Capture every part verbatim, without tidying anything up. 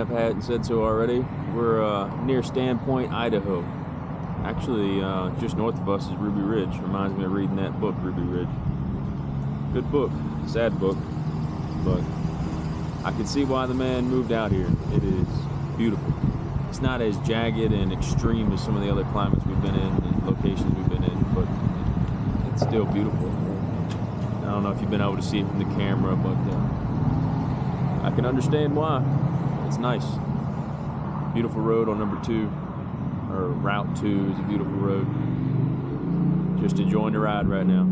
if I hadn't said so already. We're uh, near Standpoint, Idaho. Actually, uh, just north of us is Ruby Ridge. Reminds me of reading that book, Ruby Ridge. Good book, sad book, but I can see why the man moved out here. It is beautiful. It's not as jagged and extreme as some of the other climates we've been in and locations we've been in, but it's still beautiful. I don't know if you've been able to see it from the camera, but uh, I can understand why. It's nice. Beautiful road on number two, or Route two is a beautiful road. Just enjoying the ride right now.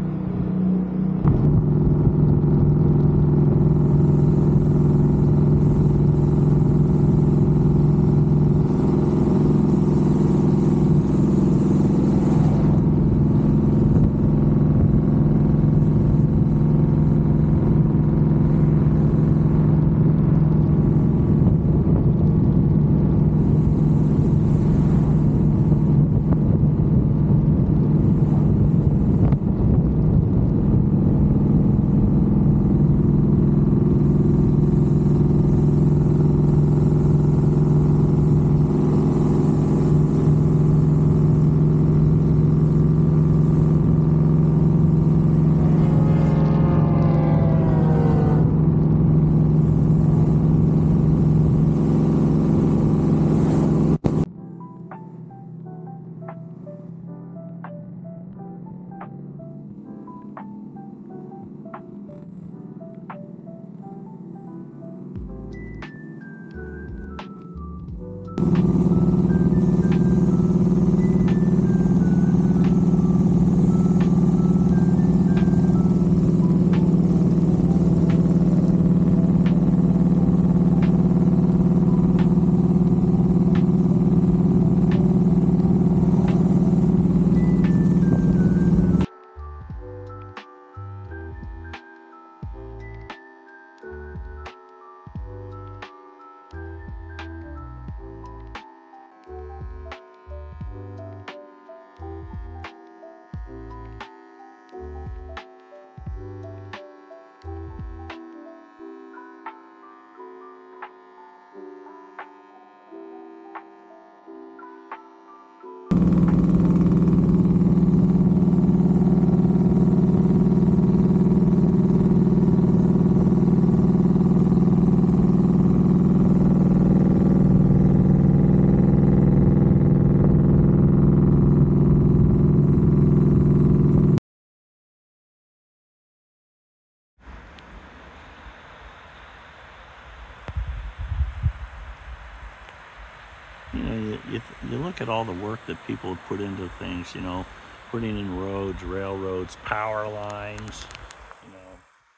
You know, you, you, you look at all the work that people have put into things, you know, putting in roads, railroads, power lines, you know.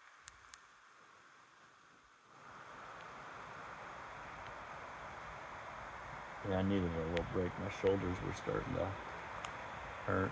Yeah, I needed a little break. My shoulders were starting to hurt.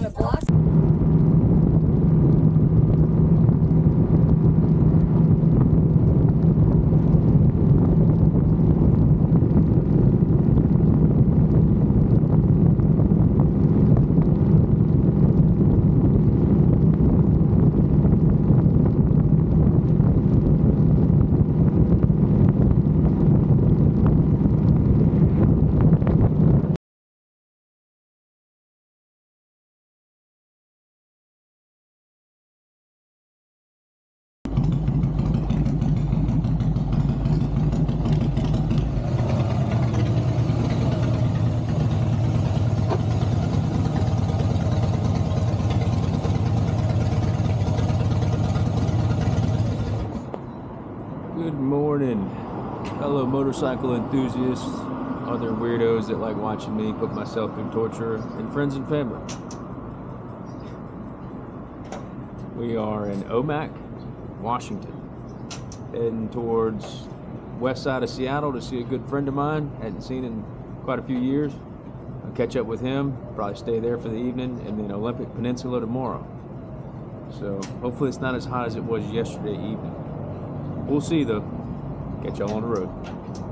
a block. Good morning, fellow motorcycle enthusiasts, other weirdos that like watching me put myself through torture, and friends and family. We are in Omak, Washington, heading towards west side of Seattle to see a good friend of mine. Hadn't seen in quite a few years. I'll catch up with him, probably stay there for the evening, and then Olympic Peninsula tomorrow. So hopefully it's not as hot as it was yesterday evening. We'll see though. Catch y'all on the road.